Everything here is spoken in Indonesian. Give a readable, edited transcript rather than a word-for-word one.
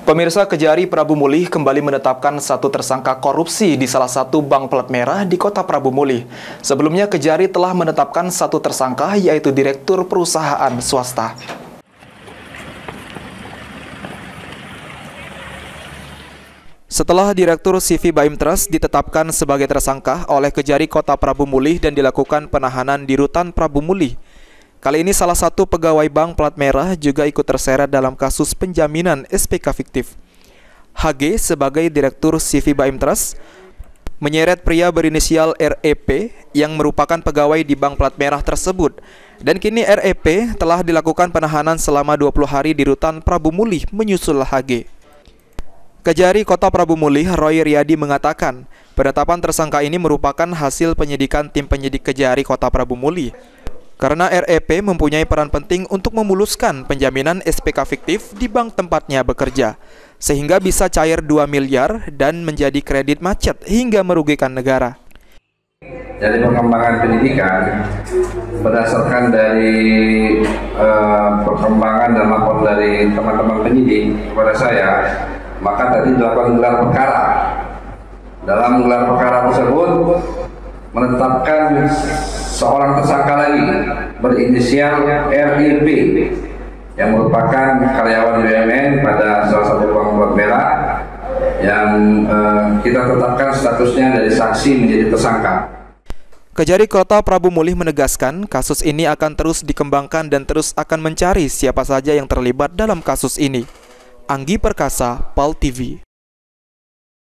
Pemirsa, Kejari Prabu Mulih kembali menetapkan satu tersangka korupsi di salah satu bank plat merah di kota Prabu Mulih. Sebelumnya, Kejari telah menetapkan satu tersangka, yaitu direktur perusahaan swasta. Setelah Direktur CV Baim Trust ditetapkan sebagai tersangka oleh Kejari Kota Prabu Mulih dan dilakukan penahanan di Rutan Prabu Mulih, kali ini salah satu pegawai bank plat merah juga ikut terseret dalam kasus penjaminan SPK fiktif. HG sebagai Direktur CV Baim Trust menyeret pria berinisial REP yang merupakan pegawai di bank plat merah tersebut, dan kini REP telah dilakukan penahanan selama 20 hari di Rutan Prabu Mulih menyusul HG. Kejari Kota Prabu Mulih, Roy Riyadi, mengatakan penetapan tersangka ini merupakan hasil penyidikan tim penyidik Kejari Kota Prabu Mulih. Karena REP mempunyai peran penting untuk memuluskan penjaminan SPK fiktif di bank tempatnya bekerja, sehingga bisa cair 2 miliar dan menjadi kredit macet hingga merugikan negara. Dari perkembangan penyidikan, berdasarkan dari perkembangan dan lapor dari teman-teman penyidik kepada saya, maka tadi dilakukan gelar perkara. Dalam gelar perkara tersebut menetapkan seorang tersangka lagi berinisial RIP yang merupakan karyawan BUMN pada salah satu bank plat merah yang kita tetapkan statusnya dari saksi menjadi tersangka. Kejari Kota Prabu Mulih menegaskan kasus ini akan terus dikembangkan dan terus akan mencari siapa saja yang terlibat dalam kasus ini. Anggi Perkasa, PAL TV.